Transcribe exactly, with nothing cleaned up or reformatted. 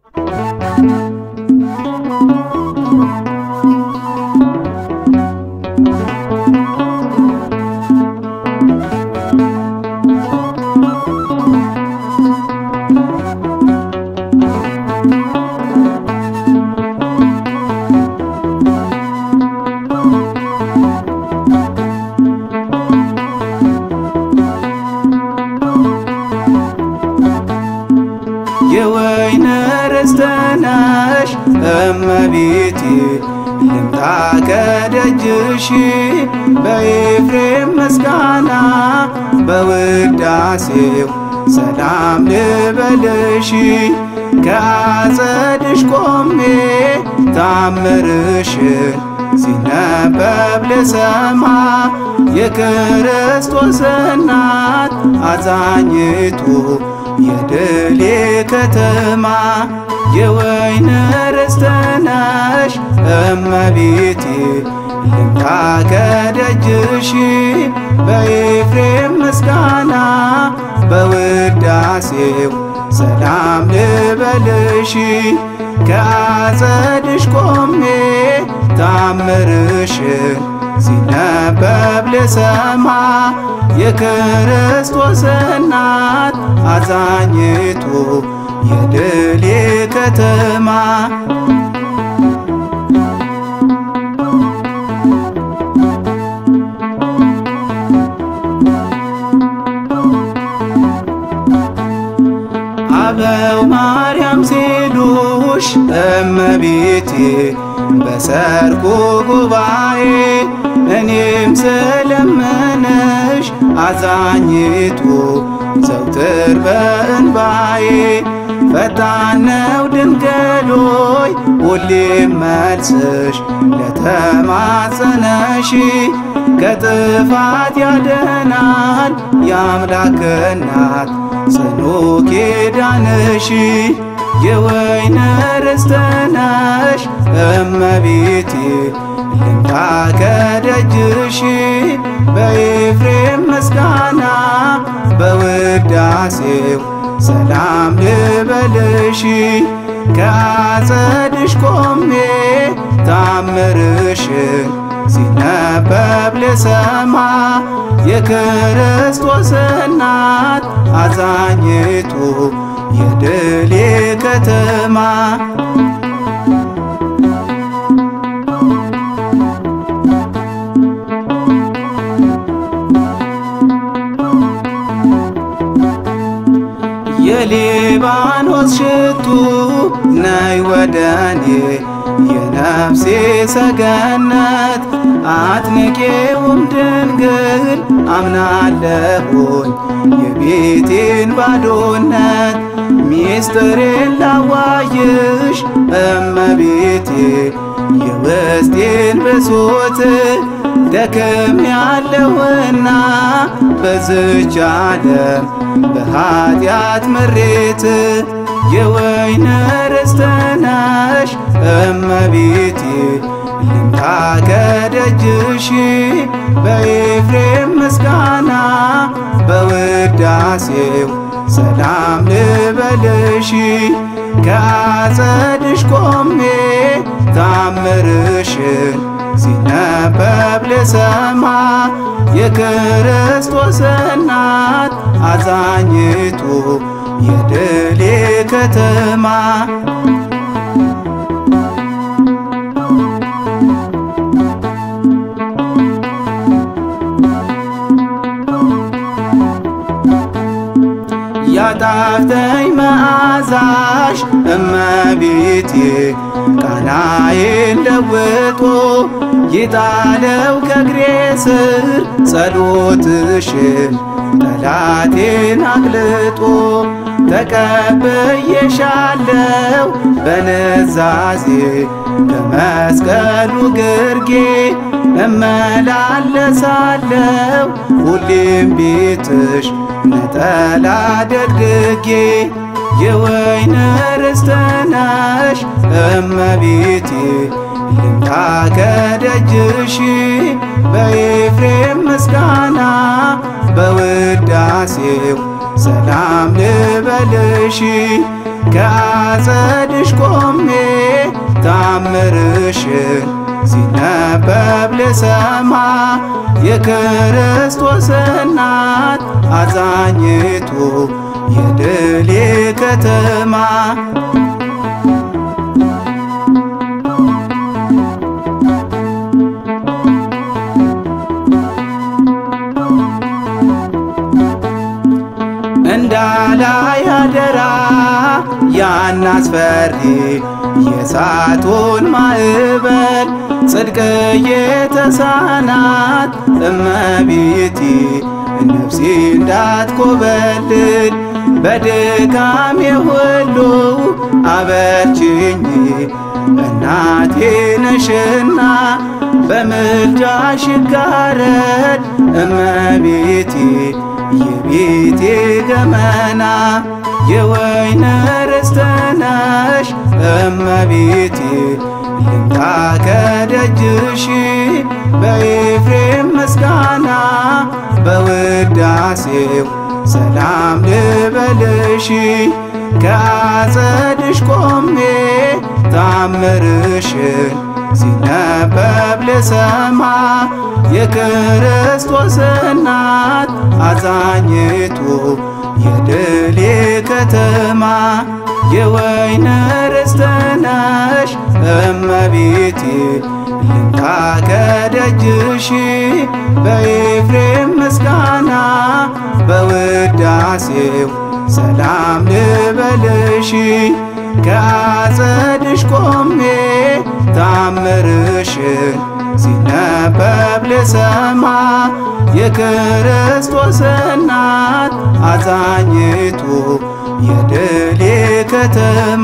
የወይን ርስት ነሽ እመቤቴ ልምጣ ከደጅሽ በኤፍሬም ምስጋና በውዳሴው ሰላም ልበልሽ ከአጸድሽ ቆሜ ታምርሽን ሲነበብ ልሰማ የክርስቶስ እናት አዛኝቱ የድሌ ከተማ የወይን ርስት ነሽ እመቤቴ ልምጣ ከደጅሽ በኤፍሬም ምስጋና በውዳሴው ሰላም ልበልሽ ከአጸድሽ ቆሜ ታምርሽን ሲነበብ ልሰማ የክርስቶስ እናት አዛኝቱ የድሌ ከተማ አበው ማርያም ሲሉሽ እመቤቴ በሰርጉ ጉባኤ እኔም ስለምንሽ አዛኝቱ ዘውትር በእንባዬ ፈጣን ነው ድንግሎይ ሁሌም መልስሽ ለተማጸነሽ ከጥፋት ያድናል የአምላክ እናት ጽኑ ኪዳንሽ የወይን ርስት ነሽ እመቤቴ ልምጣ ከደጅሽ በኤፍሬም ምስጋና በውዳሴው ሰላም ልበልሽ ከአጸድሽ ቆሜ ታምርሽን ሲነበብ ልሰማ የክርስቶስ እናት አዛኝቱ የድሌ ከተማ የሊባኖስ ሽቱ ነይ ወደኔ የነፍሴ ሰገነት አትንቄውም ድንግል አምናለሁኝ የቤቴን ባዶነት ሚስጥሬን ላዋይሽ እመቤቴ የውስጤን ብሶት ደክም ያለውና በዝች ዓለም በኃጢአት ምሬት የወይን ርስት ነሽ እመቤቴ ልምጣ ከደጅሽ በኤፍሬም ምስጋና በውዳሴው ሰላም ልበልሽ ከአጸድሽ ቆሜ ታምርሽን ሲነበብ ልሰማ የክርስቶስ እናት አዛኝቱ የድሌ ከተማ ያጣፍተኝ መዓዛሽ እመቤቴ ቃናዬን ለውጦ ይጣለው ከእግሬ ስር ጸሎትሽን ጠላቴን አቅልጦ ተቀብዬሻለው በንዛዜ ከመስቀሉ ግርጌ እመላለሳለው ሁሌም ቤትሽ ነጠላ ደግጌ የወይን ርስት ነሽ እመቤቴ ልምጣ ከደጅሽ በኤፍሬም ምስጋና በውዳሴው ሰላም ልበልሽ ከአጸድሽ ካጸድሽ ቆሜ ታምርሽን ሲነበብ ልሰማ የክርስቶስ እናት አዛኝቱ የድሌ ከተማ እንዳላይ አደራ ያን አስፈሪ የእሳቱን ማዕበል ጽድቅ የተሳናት እመቤቴ ነፍሴ እንዳትኮበልል በድካሜ ሁሉ አበርችኝ እናቴ ነሽና በምልጃሽ ይጋረድ እመቤቴ የቤቴ ገመና የወይን ርስት ነሽ እመቤቴ ልምጣ ከደጅሽ በኤፍሬም ምስጋና በውዳሴው ሰላም ልበልሽ ከአጸድሽ ቆሜ ታምርሽን ሲነበብ ልሰማ የክርስቶስ እናት አዛኝቱ የድሌ ከተማ የወይን ርስት ነሽ እመቤቴ ልምጣ ከደጅሽ በኤፍሬም ምስጋና በውዳሴው ሰላም ልበልሽ ከአጸድሽ ቆሜ ታምርሽን ሲነበብ ልሰማ የክርስቶስ እናት አዛኝቱ የድሌ ከተማ